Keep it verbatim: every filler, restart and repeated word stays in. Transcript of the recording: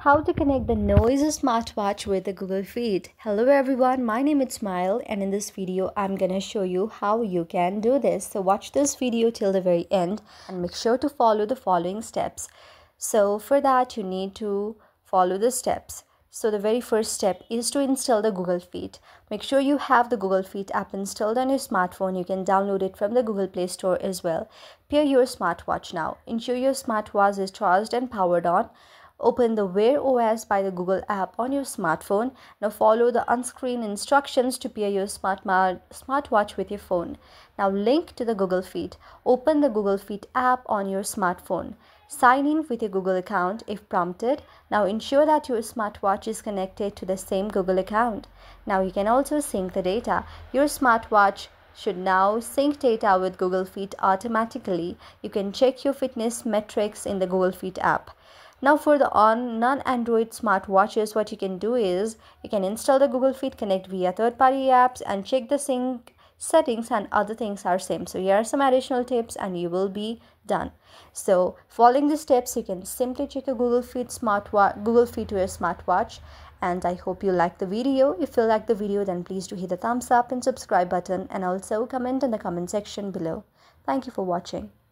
How to connect the Noise Smartwatch with the Google Fit. Hello everyone, my name is Smile, and in this video I'm gonna show you how you can do this. So watch this video till the very end and make sure to follow the following steps. So for that you need to follow the steps. So the very first step is to install the Google Fit. Make sure you have the Google Fit app installed on your smartphone. You can download it from the Google Play Store as well. Pair your smartwatch now. Ensure your smartwatch is charged and powered on. Open the Wear O S by the Google app on your smartphone. Now follow the on-screen instructions to pair your smart smartwatch with your phone. Now link to the Google Fit. Open the Google Fit app on your smartphone. Sign in with your Google account if prompted. Now ensure that your smartwatch is connected to the same Google account. Now you can also sync the data. Your smartwatch should now sync data with Google Fit automatically. You can check your fitness metrics in the Google Fit app. Now for the on non-Android smartwatches, what you can do is you can install the Google Fit, connect via third-party apps and check the sync settings, and other things are same. So here are some additional tips and you will be done. So following the steps, you can simply check a Google Fit smartwatch, Google Fit to your smartwatch. And I hope you like the video. If you like the video, then please do hit the thumbs up and subscribe button, and also comment in the comment section below. Thank you for watching.